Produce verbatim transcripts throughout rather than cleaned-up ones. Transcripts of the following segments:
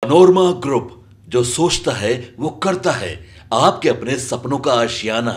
Manorama group, जो सोचता है वो करता है। आपके अपने सपनों का आशियाना।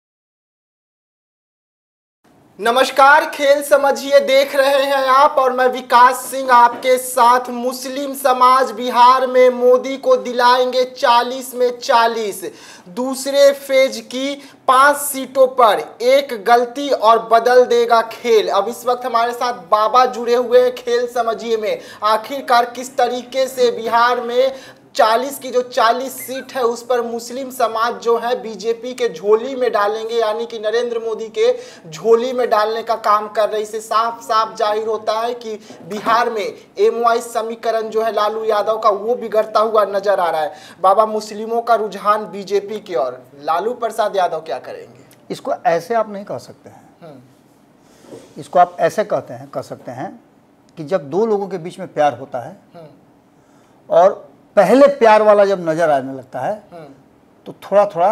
नमस्कार, खेल समझिए देख रहे हैं आप और मैं विकास सिंह आपके साथ। मुस्लिम समाज बिहार में मोदी को दिलाएंगे चालीस में चालीस। दूसरे फेज की पांच सीटों पर एक गलती और बदल देगा खेल। अब इस वक्त हमारे साथ बाबा जुड़े हुए हैं खेल समझिए में। आखिरकार किस तरीके से बिहार में चालीस की जो चालीस सीट है उस पर मुस्लिम समाज जो है बीजेपी के झोली में डालेंगे, यानी कि नरेंद्र मोदी के झोली में डालने का काम कर रहे हैं। इससे साफ साफ जाहिर होता है कि बिहार में एमवाई समीकरण जो है लालू यादव का वो बिगड़ता हुआ नजर आ रहा है। बाबा, मुस्लिमों का रुझान बीजेपी की ओर, लालू प्रसाद यादव क्या करेंगे? इसको ऐसे आप नहीं कह सकते हैं। इसको आप ऐसे कहते हैं, कह सकते हैं कि जब दो लोगों के बीच में प्यार होता है और पहले प्यार वाला जब नजर आने लगता है तो थोड़ा थोड़ा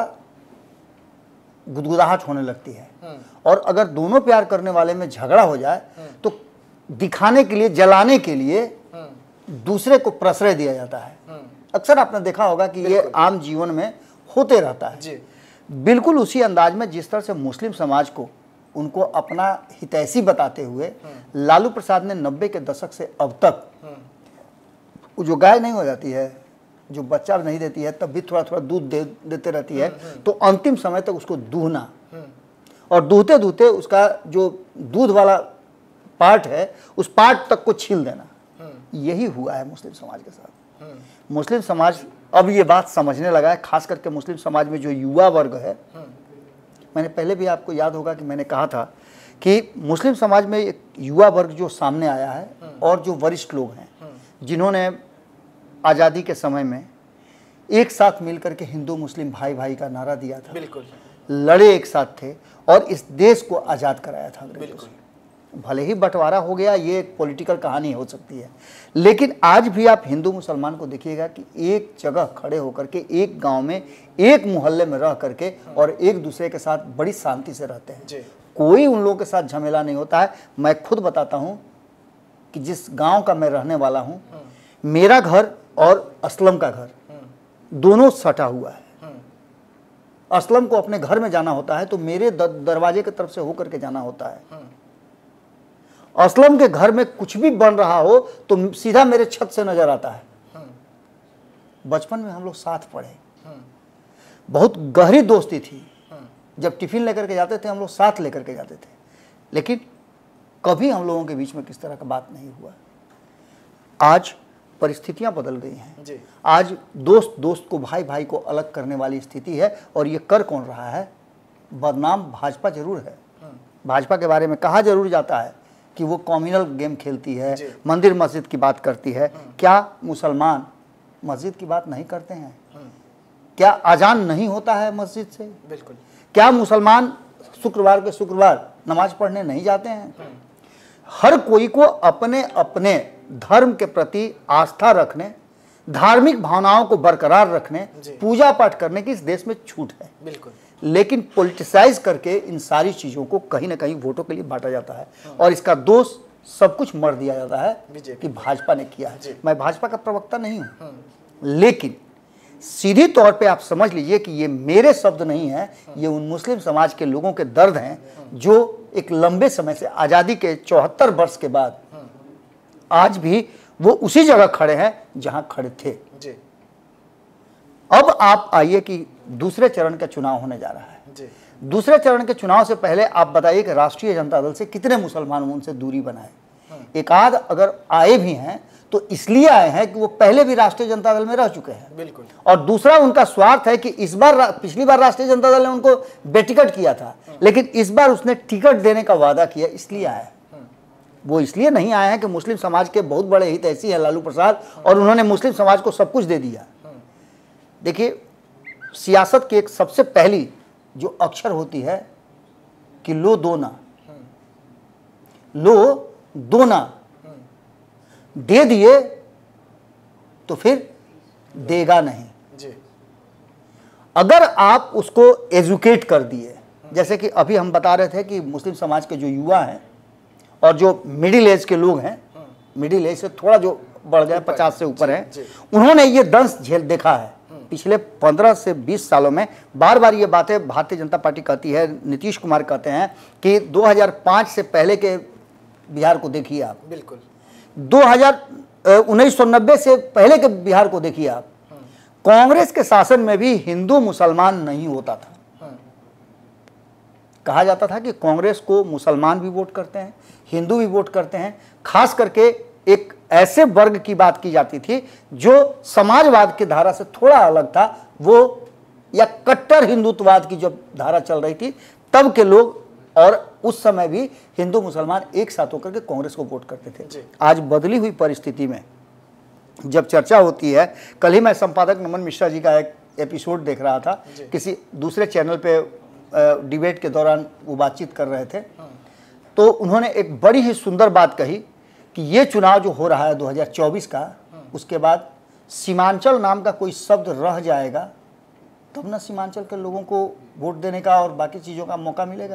गुदगुदाहट होने लगती है, और अगर दोनों प्यार करने वाले में झगड़ा हो जाए तो दिखाने के लिए, जलाने के लिए दूसरे को प्रश्रय दिया जाता है। अक्सर आपने देखा होगा कि ये आम जीवन में होते रहता है जी। बिल्कुल उसी अंदाज में जिस तरह से मुस्लिम समाज को उनको अपना हितैषी बताते हुए लालू प्रसाद ने नब्बे के दशक से अब तक, जो गाय नहीं हो जाती है, जो बच्चा नहीं देती है, तब भी थोड़ा थोड़ा दूध दे देते रहती है, तो अंतिम समय तक उसको दूहना और दूहते दूहते उसका जो दूध वाला पार्ट है उस पार्ट तक को छील देना, यही हुआ है मुस्लिम समाज के साथ। मुस्लिम समाज अब ये बात समझने लगा है, खास करके मुस्लिम समाज में जो युवा वर्ग है। मैंने पहले भी, आपको याद होगा कि मैंने कहा था कि मुस्लिम समाज में एक युवा वर्ग जो सामने आया है और जो वरिष्ठ लोग हैं जिन्होंने आज़ादी के समय में एक साथ मिलकर के हिंदू मुस्लिम भाई भाई का नारा दिया था, बिल्कुल लड़े एक साथ थे और इस देश को आज़ाद कराया था अंग्रेजों से। भले ही बंटवारा हो गया, ये एक पॉलिटिकल कहानी हो सकती है, लेकिन आज भी आप हिंदू मुसलमान को देखिएगा कि एक जगह खड़े होकर के, एक गांव में, एक मोहल्ले में रह करके और एक दूसरे के साथ बड़ी शांति से रहते हैं। कोई उन लोगों के साथ झमेला नहीं होता है। मैं खुद बताता हूँ कि जिस गांव का मैं रहने वाला हूं, मेरा घर और असलम का घर दोनों सटा हुआ है। असलम को अपने घर में जाना होता है तो मेरे दरवाजे की तरफ से होकर के जाना होता है। असलम के घर में कुछ भी बन रहा हो तो सीधा मेरे छत से नजर आता है। बचपन में हम लोग साथ पढ़े, बहुत गहरी दोस्ती थी। जब टिफिन लेकर के जाते थे हम लोग साथ लेकर के जाते थे, लेकिन कभी हम लोगों के बीच में किस तरह का बात नहीं हुआ। आज परिस्थितियां बदल गई हैं जी। आज दोस्त दोस्त को, भाई भाई को अलग करने वाली स्थिति है, और ये कर कौन रहा है? बदनाम भाजपा जरूर है। भाजपा के बारे में कहा जरूर जाता है कि वो कम्युनल गेम खेलती है, मंदिर मस्जिद की बात करती है। क्या मुसलमान मस्जिद की बात नहीं करते हैं? क्या अजान नहीं होता है मस्जिद से? बिल्कुल। क्या मुसलमान शुक्रवार के शुक्रवार नमाज पढ़ने नहीं जाते हैं? हर कोई को अपने अपने धर्म के प्रति आस्था रखने, धार्मिक भावनाओं को बरकरार रखने, पूजा पाठ करने की इस देश में छूट है। बिल्कुल। लेकिन पॉलिटिसाइज करके इन सारी चीजों को कहीं ना कहीं वोटों के लिए बांटा जाता है, और इसका दोष सब कुछ मर दिया जाता है कि भाजपा ने किया है। मैं भाजपा का प्रवक्ता नहीं हूं, लेकिन सीधी तौर पे आप समझ लीजिए कि ये मेरे शब्द नहीं है, ये उन मुस्लिम समाज के लोगों के दर्द हैं जो एक लंबे समय से, आज़ादी के चौहत्तर वर्ष के बाद आज भी वो उसी जगह खड़े हैं जहां खड़े थे जी। अब आप आइए कि दूसरे चरण का चुनाव होने जा रहा है जी। दूसरे चरण के चुनाव से पहले आप बताइए कि राष्ट्रीय जनता दल से कितने मुसलमान उनसे दूरी बनाए? एक आध अगर आए भी हैं तो इसलिए आए हैं कि वो पहले भी राष्ट्रीय जनता दल में रह चुके हैं। बिल्कुल। और दूसरा उनका स्वार्थ है कि इस बार, पिछली बार राष्ट्रीय जनता दल ने उनको बेटिकट किया था, लेकिन इस बार उसने टिकट देने का वादा किया, इसलिए आया। वो इसलिए नहीं आए हैं कि मुस्लिम समाज के बहुत बड़े हितैषी है लालू प्रसाद और उन्होंने मुस्लिम समाज को सब कुछ दे दिया। देखिए, सियासत की एक सबसे पहली जो अक्षर होती है कि लो दो ना, लो दो ना, दे दिए तो फिर देगा नहीं जी। अगर आप उसको एजुकेट कर दिए, जैसे कि अभी हम बता रहे थे कि मुस्लिम समाज के जो युवा हैं और जो मिडिल एज के लोग हैं, मिडिल एज से थोड़ा जो बढ़ गए, पचास से ऊपर हैं। उन्होंने ये दंश झेल देखा है पिछले पंद्रह से बीस सालों में। बार बार ये बातें भारतीय जनता पार्टी कहती है, नीतीश कुमार कहते हैं कि दो हज़ार पाँच से पहले के बिहार को देखिए आप, बिल्कुल दो हज़ार उन्नीस सौ नब्बे से पहले के बिहार को देखिए आप, कांग्रेस के शासन में भी हिंदू मुसलमान नहीं होता था। कहा जाता था कि कांग्रेस को मुसलमान भी वोट करते हैं, हिंदू भी वोट करते हैं। खास करके एक ऐसे वर्ग की बात की जाती थी जो समाजवाद की धारा से थोड़ा अलग था, वो या कट्टर हिंदुत्ववाद की जब धारा चल रही थी तब के लोग, और उस समय भी हिंदू मुसलमान एक साथ होकर के कांग्रेस को वोट करते थे। आज बदली हुई परिस्थिति में जब चर्चा होती है, कल ही मैं संपादक नमन मिश्रा जी का एक एपिसोड देख रहा था, किसी दूसरे चैनल पे डिबेट के दौरान वो बातचीत कर रहे थे, तो उन्होंने एक बड़ी ही सुंदर बात कही कि ये चुनाव जो हो रहा है दो हज़ार चौबीस का, उसके बाद सीमांचल नाम का कोई शब्द रह जाएगा तब ना सीमांचल के लोगों को वोट देने का और बाकी चीज़ों का मौका मिलेगा।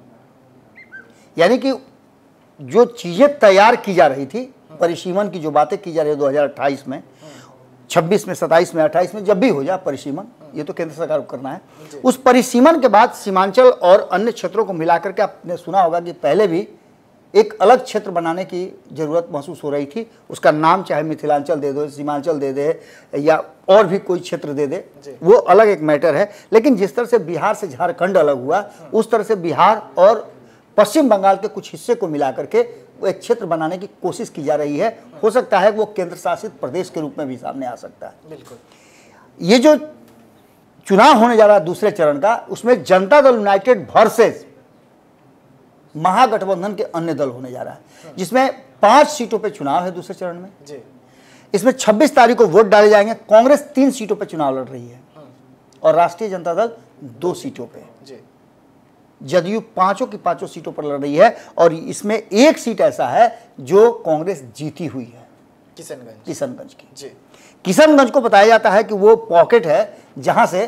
यानी कि जो चीज़ें तैयार की जा रही थी, परिसीमन की जो बातें की जा रही है दो हज़ार अट्ठाईस में, छब्बीस में, सत्ताईस में, अट्ठाईस में, जब भी हो जाए परिसीमन, ये तो केंद्र सरकार को करना है। उस परिसीमन के बाद सीमांचल और अन्य क्षेत्रों को मिलाकर के आपने सुना होगा कि पहले भी एक अलग क्षेत्र बनाने की जरूरत महसूस हो रही थी। उसका नाम चाहे मिथिलांचल दे दो, सीमांचल दे दे या और भी कोई क्षेत्र दे दे, वो अलग एक मैटर है। लेकिन जिस तरह से बिहार से झारखंड अलग हुआ, उस तरह से बिहार और पश्चिम बंगाल के कुछ हिस्से को मिला करके वो एक क्षेत्र बनाने की कोशिश की जा रही है। हो सकता है वो केंद्र शासित प्रदेश के रूप में भी सामने आ सकता है। बिल्कुल। ये जो चुनाव होने जा रहा है दूसरे चरण का, उसमें जनता दल यूनाइटेड वर्सेस महागठबंधन के अन्य दल होने जा रहा है, जिसमें पांच सीटों पे चुनाव है दूसरे चरण में जी। इसमें छब्बीस तारीख को वोट डाले जाएंगे। कांग्रेस तीन सीटों पे चुनाव लड़ रही है और राष्ट्रीय जनता दल दो सीटों पे जी। जदयू पांचों की पांचों सीटों पर लड़ रही है और इसमें एक सीट ऐसा है जो कांग्रेस जीती हुई है, किशनगंज किशनगंज की। जी। किशनगंज को बताया जाता है कि वो पॉकेट है जहां से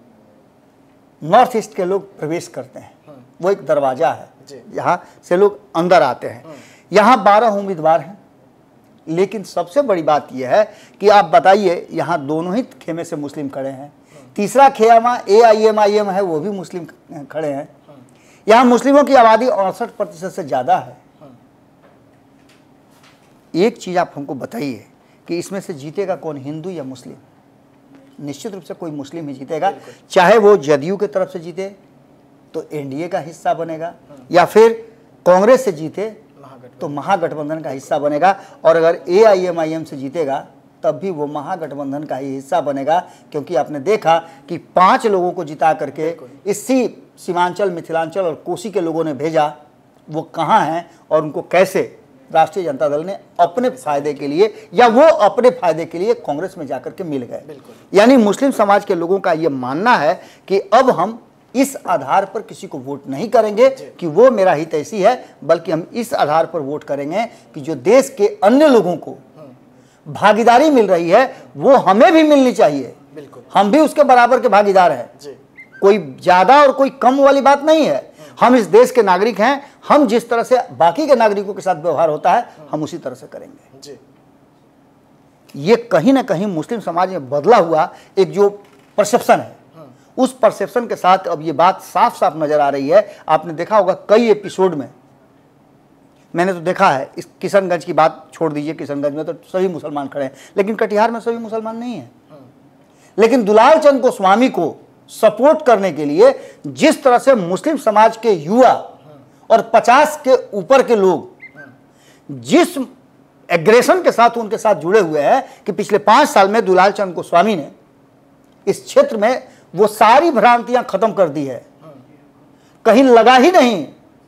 नॉर्थ ईस्ट के लोग प्रवेश करते हैं, वो एक दरवाजा है जहां से लोग अंदर आते हैं। यहां बारह उम्मीदवार हैं, लेकिन सबसे बड़ी बात यह है कि आप बताइए, यहां दोनों ही खेमे से मुस्लिम खड़े हैं। तीसरा खेमा ए आई एम आई एम है, वो भी मुस्लिम खड़े हैं। यहां मुस्लिमों की आबादी अड़सठ प्रतिशत से ज्यादा है। एक चीज आप हमको बताइए कि इसमें से जीतेगा कौन, हिंदू या मुस्लिम? निश्चित रूप से कोई मुस्लिम ही जीतेगा, चाहे वो जदयू की तरफ से जीते तो एनडीए का हिस्सा बनेगा, या फिर कांग्रेस से जीते तो महागठबंधन का हिस्सा बनेगा, और अगर ए आई एम आई एम से जीतेगा तब भी वो महागठबंधन का ही हिस्सा बनेगा। क्योंकि आपने देखा कि पांच लोगों को जिता करके इसी सीमांचल, मिथिलांचल और कोसी के लोगों ने भेजा, वो कहाँ हैं और उनको कैसे राष्ट्रीय जनता दल ने अपने फायदे के लिए या वो अपने फायदे के लिए कांग्रेस में जाकर के मिल गए। यानी मुस्लिम समाज के लोगों का ये मानना है कि अब हम इस आधार पर किसी को वोट नहीं करेंगे कि वो मेरा हितैषी है, बल्कि हम इस आधार पर वोट करेंगे कि जो देश के अन्य लोगों को भागीदारी मिल रही है वो हमें भी मिलनी चाहिए। हम भी उसके बराबर के भागीदार हैं। कोई ज्यादा और कोई कम वाली बात नहीं है। हम इस देश के नागरिक हैं, हम जिस तरह से बाकी के नागरिकों के साथ व्यवहार होता है हम उसी तरह से करेंगे। जी। ये कहीं ना कहीं मुस्लिम समाज में बदला हुआ एक जो परसेप्शन है, उस परसेप्शन के साथ अब ये बात साफ साफ नजर आ रही है। आपने देखा होगा कई एपिसोड में, मैंने तो देखा है, इस किशनगंज की बात छोड़ दीजिए, किशनगंज में तो सभी मुसलमान खड़े हैं, लेकिन कटिहार में सभी मुसलमान नहीं हैं। लेकिन दुलाल चंद गोस्वामी को सपोर्ट करने के लिए जिस तरह से मुस्लिम समाज के युवा और पचास के ऊपर के लोग जिस एग्रेशन के साथ उनके साथ जुड़े हुए हैं कि पिछले पांच साल में दुलाल चंद गोस्वामी ने इस क्षेत्र में वो सारी भ्रांतियां खत्म कर दी है। कहीं लगा ही नहीं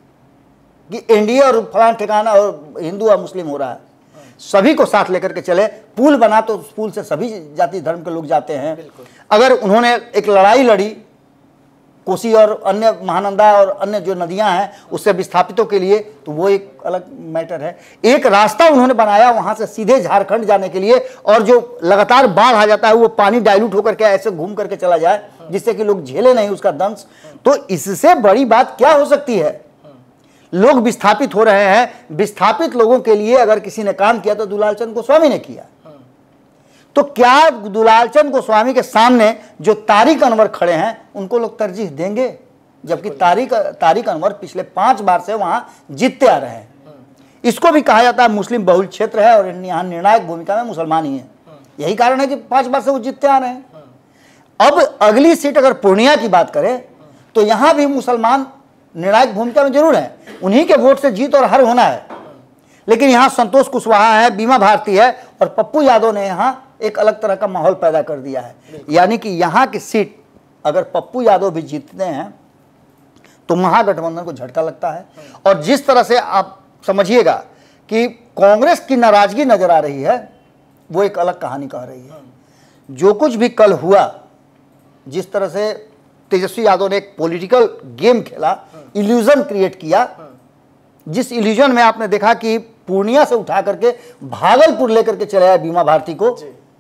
कि एनडीए और फलान ठिकाना और हिंदू और मुस्लिम हो रहा है। सभी को साथ लेकर के चले, पुल बना तो उस पुल से सभी जाति धर्म के लोग जाते हैं। अगर उन्होंने एक लड़ाई लड़ी कोसी और अन्य महानंदा और अन्य जो नदियां हैं उससे विस्थापितों के लिए, तो वो एक अलग मैटर है। एक रास्ता उन्होंने बनाया वहां से सीधे झारखंड जाने के लिए, और जो लगातार बाढ़ आ जाता है वो पानी डाइल्यूट होकर के ऐसे घूम करके चला जाए जिससे कि लोग झेले नहीं उसका दंश। तो इससे बड़ी बात क्या हो सकती है? लोग विस्थापित हो रहे हैं। विस्थापित लोगों के लिए अगर किसी ने काम किया तो दुलाल चंद गोस्वामी ने किया। तो क्या दुलाल चंद गोस्वामी के सामने जो तारिक अनवर खड़े हैं उनको लोग तरजीह देंगे, जबकि तारिक तारिक अनवर पिछले पांच बार से वहां जीतते आ रहे हैं। इसको भी कहा जाता है मुस्लिम बहुल क्षेत्र है और यहाँ निर्णायक भूमिका में मुसलमान ही है। यही कारण है कि पांच बार से वो जीतते आ रहे हैं। अब अगली सीट अगर पूर्णिया की बात करें तो यहां भी मुसलमान निर्णायक भूमिका में जरूर है, उन्हीं के वोट से जीत और हार होना है। लेकिन यहां संतोष कुशवाहा है, बीमा भारती है और पप्पू यादव ने यहां एक अलग तरह का माहौल पैदा कर दिया है। यानी कि यहां की सीट अगर पप्पू यादव भी जीतते हैं तो महागठबंधन को झटका लगता है। और जिस तरह से आप समझिएगा कि कांग्रेस की नाराजगी नजर आ रही है वो एक अलग कहानी कह रही है। जो कुछ भी कल हुआ, जिस तरह से तेजस्वी यादव ने एक पॉलिटिकल गेम खेला, इल्यूजन क्रिएट किया, जिस इल्यूजन में आपने देखा कि पूर्णिया से उठा करके भागलपुर लेकर के चले आए बीमा भारती को।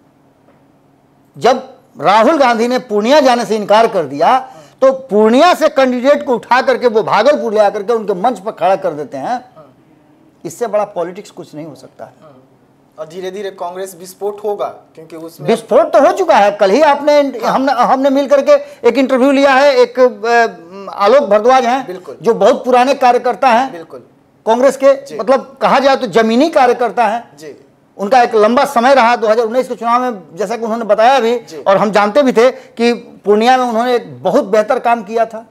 जब राहुल गांधी ने पूर्णिया जाने से इनकार कर दिया तो पूर्णिया से कैंडिडेट को उठा करके वो भागलपुर ले आकर के उनके मंच पर खड़ा कर देते हैं। इससे बड़ा पॉलिटिक्स कुछ नहीं हो सकता है। और धीरे धीरे कांग्रेस विस्फोट होगा, क्योंकि उसमें विस्फोट तो हो चुका है। कल ही आपने हमने हमने मिल करके एक इंटरव्यू लिया है। एक आलोक भारद्वाज हैं जो बहुत पुराने कार्यकर्ता हैं बिल्कुल कांग्रेस के, मतलब कहा जाए तो जमीनी कार्यकर्ता हैं। उनका एक लंबा समय रहा दो हज़ार उन्नीस के चुनाव में, जैसा कि उन्होंने बताया भी और हम जानते भी थे कि पूर्णिया में उन्होंने एक बहुत बेहतर काम किया था,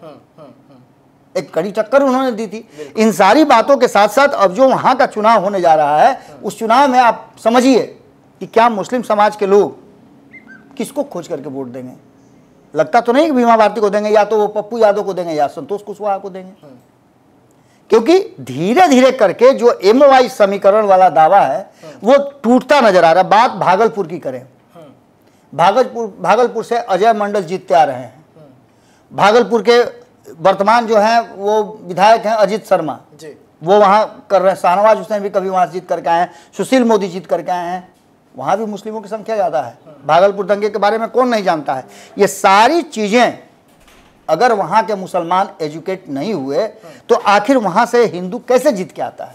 एक कड़ी टक्कर उन्होंने दी थी। इन सारी बातों के साथ साथ अब जो वहां का चुनाव होने जा रहा है, उस चुनाव में आप समझिए कि क्या मुस्लिम समाज के लोग किसको खोज करके वोट देंगे। लगता तो नहीं कि बीमा भारती को देंगे, या तो वो पप्पू यादव को देंगे या संतोष कुशवाहा को देंगे, क्योंकि धीरे धीरे करके जो एमओआई समीकरण वाला दावा है वो टूटता नजर आ रहा है। बात भागलपुर की करें, भागलपुर भागलपुर से अजय मंडल जीतते आ रहे हैं। भागलपुर के वर्तमान जो हैं वो विधायक हैं अजीत शर्मा जी, वो वहां कर रहे हैं। शाहनवाज हुसैन भी कभी वहां जीत करके आए हैं, सुशील मोदी जीत करके आए हैं। वहां भी मुस्लिमों की संख्या ज्यादा है। भागलपुर दंगे के बारे में कौन नहीं जानता है। ये सारी चीजें अगर वहां के मुसलमान एजुकेट नहीं हुए तो आखिर वहां से हिंदू कैसे जीत के आता है।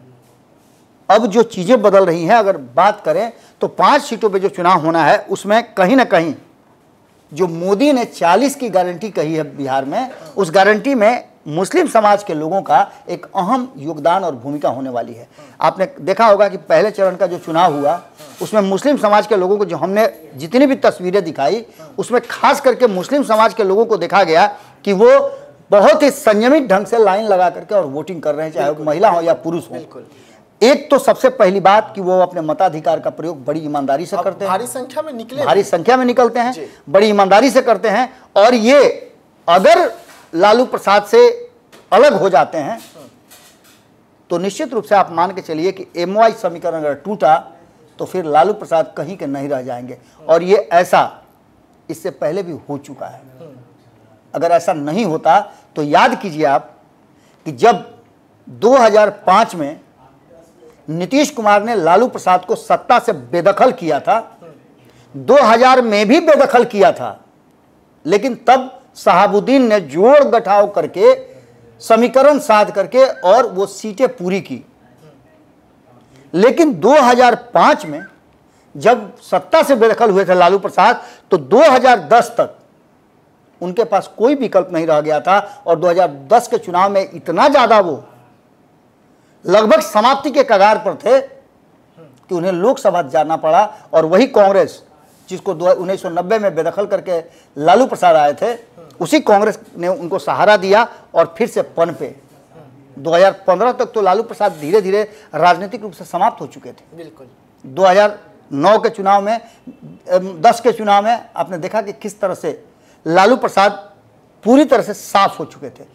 अब जो चीजें बदल रही हैं, अगर बात करें तो पांच सीटों पे जो चुनाव होना है उसमें कहीं ना कहीं जो मोदी ने चालीस की गारंटी कही है बिहार में, उस गारंटी में मुस्लिम समाज के लोगों का एक अहम योगदान और भूमिका होने वाली है। आपने देखा होगा कि पहले चरण का जो चुनाव हुआ उसमें मुस्लिम समाज के लोगों को, जो हमने जितनी भी तस्वीरें दिखाई उसमें खास करके मुस्लिम समाज के लोगों को देखा गया कि वो बहुत ही संयमित ढंग से लाइन लगा करके और वोटिंग कर रहे हैं, चाहे वो महिला हो या पुरुष हो। एक तो सबसे पहली बात कि वो अपने मताधिकार का प्रयोग बड़ी ईमानदारी से करते हैं, भारी संख्या में निकले भारी संख्या में निकलते हैं, बड़ी ईमानदारी से करते हैं। और ये अगर लालू प्रसाद से अलग हो जाते हैं तो निश्चित रूप से आप मान के चलिए कि एमओआई समीकरण अगर टूटा तो फिर लालू प्रसाद कहीं के नहीं रह जाएंगे। और ये ऐसा इससे पहले भी हो चुका है। अगर ऐसा नहीं होता तो याद कीजिए आप कि जब दो हज़ार पाँच में नीतीश कुमार ने लालू प्रसाद को सत्ता से बेदखल किया था, दो हज़ार में भी बेदखल किया था, लेकिन तब शहाबुद्दीन ने जोड़ गठाव करके समीकरण साध करके और वो सीटें पूरी की। लेकिन दो हज़ार पाँच में जब सत्ता से बेदखल हुए थे लालू प्रसाद तो दो हज़ार दस तक उनके पास कोई विकल्प नहीं रह गया था। और दो हज़ार दस के चुनाव में इतना ज्यादा वो लगभग समाप्ति के कगार पर थे कि उन्हें लोकसभा जाना पड़ा। और वही कांग्रेस जिसको उन्नीस सौ नब्बे में बेदखल करके लालू प्रसाद आए थे, उसी कांग्रेस ने उनको सहारा दिया और फिर से पनपे। दो हज़ार पंद्रह तक तो लालू प्रसाद धीरे धीरे राजनीतिक रूप से समाप्त हो चुके थे। बिल्कुल। दो हज़ार नौ के चुनाव में, दस के चुनाव में आपने देखा कि किस तरह से लालू प्रसाद पूरी तरह से साफ हो चुके थे।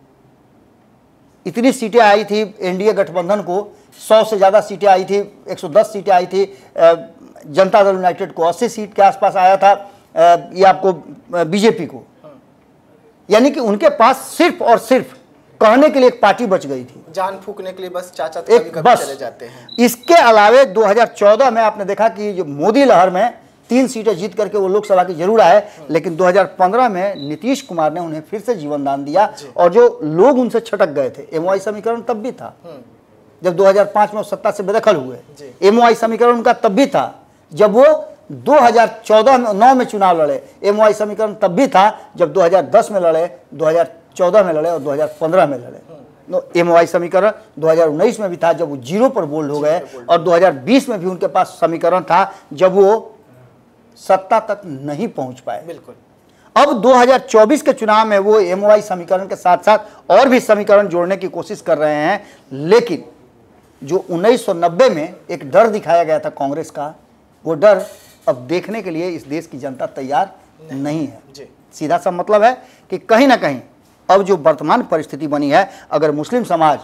इतनी सीटें आई थी एनडीए गठबंधन को, सौ से ज़्यादा सीटें आई थी, एक सौ दस सीटें आई थी। जनता दल यूनाइटेड को अस्सी सीट के आसपास आया था, ये आपको बीजेपी को। यानी कि उनके पास सिर्फ और सिर्फ कहने के लिए एक पार्टी बच गई थी, जान फूकने के लिए बस चाचा कभी कभी चले जाते हैं। इसके अलावे दो हज़ार चौदह में आपने देखा कि जो मोदी लहर में तीन सीटें जीत करके वो लोकसभा की जरूर आए, लेकिन दो हज़ार पंद्रह में नीतीश कुमार ने उन्हें फिर से जीवन दान दिया और जो लोग उनसे छटक गए थे, एमओआई समीकरण तब भी था जब दो हज़ार पाँच में सत्ता से बेदखल हुए। एमओआई समीकरण उनका तब भी था जब वो दो हज़ार चौदह में नौ में चुनाव लड़े। एमओआई समीकरण तब भी था जब दो हज़ार दस में लड़े, दो हज़ार चौदह में लड़े और दो हज़ार पंद्रह में लड़े। एमओआई समीकरण दो हज़ार उन्नीस में भी था जब वो जीरो पर बोल्ड हो गए, और दो हज़ार बीस में भी उनके पास समीकरण था जब वो सत्ता तक नहीं पहुंच पाए। बिल्कुल। अब दो हज़ार चौबीस के चुनाव में वो एमओआई समीकरण के साथ साथ और भी समीकरण जोड़ने की कोशिश कर रहे हैं, लेकिन जो उन्नीस सौ नब्बे में एक डर दिखाया गया था कांग्रेस का, वो डर अब देखने के लिए इस देश की जनता तैयार नहीं, नहीं है। जी। सीधा सा मतलब है कि कहीं ना कहीं अब जो वर्तमान परिस्थिति बनी है, अगर मुस्लिम समाज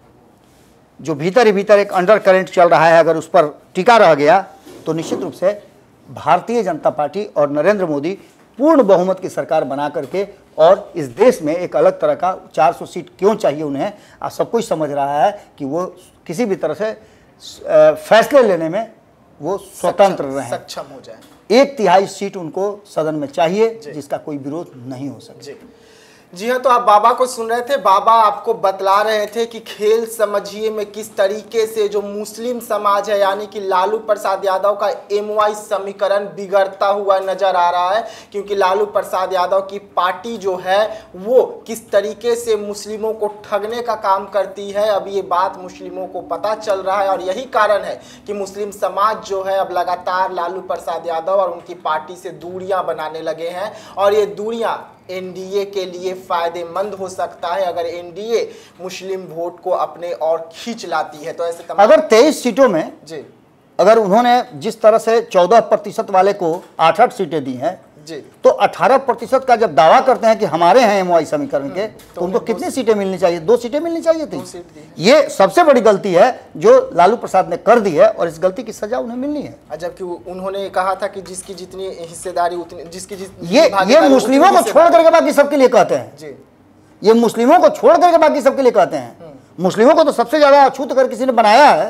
जो भीतर ही भीतर एक अंडर करंट चल रहा है, अगर उस पर टिका रह गया तो निश्चित रूप से भारतीय जनता पार्टी और नरेंद्र मोदी पूर्ण बहुमत की सरकार बना करके और इस देश में एक अलग तरह का चार सौ सीट क्यों चाहिए उन्हें, आज सब कुछ समझ रहा है कि वो किसी भी तरह से फैसले लेने में वो स्वतंत्र रहें, सक्षम हो जाए। एक तिहाई सीट उनको सदन में चाहिए जिसका कोई विरोध नहीं हो सके। जी हाँ, तो आप बाबा को सुन रहे थे। बाबा आपको बतला रहे थे कि खेल समझिए में किस तरीके से जो मुस्लिम समाज है यानी कि लालू प्रसाद यादव का एमओआई समीकरण बिगड़ता हुआ नजर आ रहा है, क्योंकि लालू प्रसाद यादव की पार्टी जो है वो किस तरीके से मुस्लिमों को ठगने का काम करती है। अब ये बात मुस्लिमों को पता चल रहा है और यही कारण है कि मुस्लिम समाज जो है अब लगातार लालू प्रसाद यादव और उनकी पार्टी से दूरियां बनाने लगे हैं, और ये दूरियां एनडीए के लिए फायदेमंद हो सकता है अगर एनडीए मुस्लिम वोट को अपने और खींच लाती है। तो ऐसे अगर तेईस सीटों में जी अगर उन्होंने जिस तरह से चौदह प्रतिशत वाले को आठ आठ सीटें दी हैं जी, तो अठारह प्रतिशत का जब दावा करते हैं कि हमारे हैं एमओआई समीकरण के, तो उनको कितनी सीटें मिलनी चाहिए? दो सीटें मिलनी चाहिए थी। ये सबसे बड़ी गलती है जो लालू प्रसाद ने कर दी है और इस गलती की सजा उन्हें मिलनी है। जबकि उन्होंने कहा था कि जिसकी जितनी हिस्सेदारी उतनी जिसकी ये ये मुस्लिमों को छोड़ करके बाकी सबके लिए कहते हैं जी, ये मुस्लिमों को छोड़ करके बाकी सबके लिए कहते हैं। मुस्लिमों को तो सबसे ज्यादा अछूत अगर किसी ने बनाया है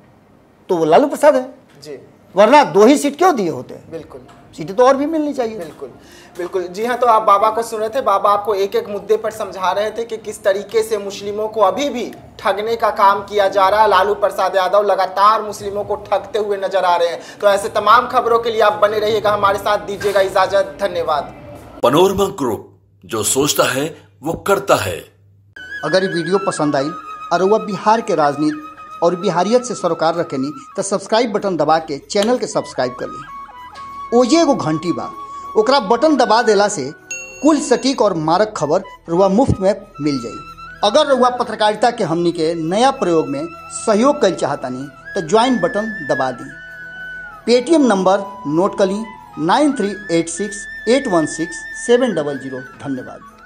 तो वो लालू प्रसाद है जी, वरना दो ही सीट क्यों दिए होते हैं? बिल्कुल, सीटें तो और भी मिलनी चाहिए। बिल्कुल बिल्कुल। जी हाँ, तो आप बाबा को सुन रहे थे। बाबा आपको एक एक मुद्दे पर समझा रहे थे कि किस तरीके से मुस्लिमों को अभी भी ठगने का काम किया जा रहा है। लालू प्रसाद यादव लगातार मुस्लिमों को ठगते हुए नजर आ रहे हैं। तो ऐसे तमाम खबरों के लिए आप बने रहिएगा हमारे साथ, दीजिएगा इजाजत, धन्यवाद। पनोरमा ग्रुप, जो सोचता है वो करता है। अगर ये वीडियो पसंद आई और वह बिहार के राजनीति और बिहारियत से सरोकार रखेनी तो सब्सक्राइब बटन दबा के चैनल के सब्सक्राइब कर ली। ओजे एगो घंटी बा, ओकरा बटन दबा देला से कुल सटीक और मारक खबर रुआ मुफ्त में मिल जाई। अगर रुआ पत्रकारिता के हमनी के नया प्रयोग में सहयोग कर चाहतानी तो ज्वाइन बटन दबा दी। पेटीएम नंबर नोट कर ली nine three eight six eight one six seven double zero. धन्यवाद।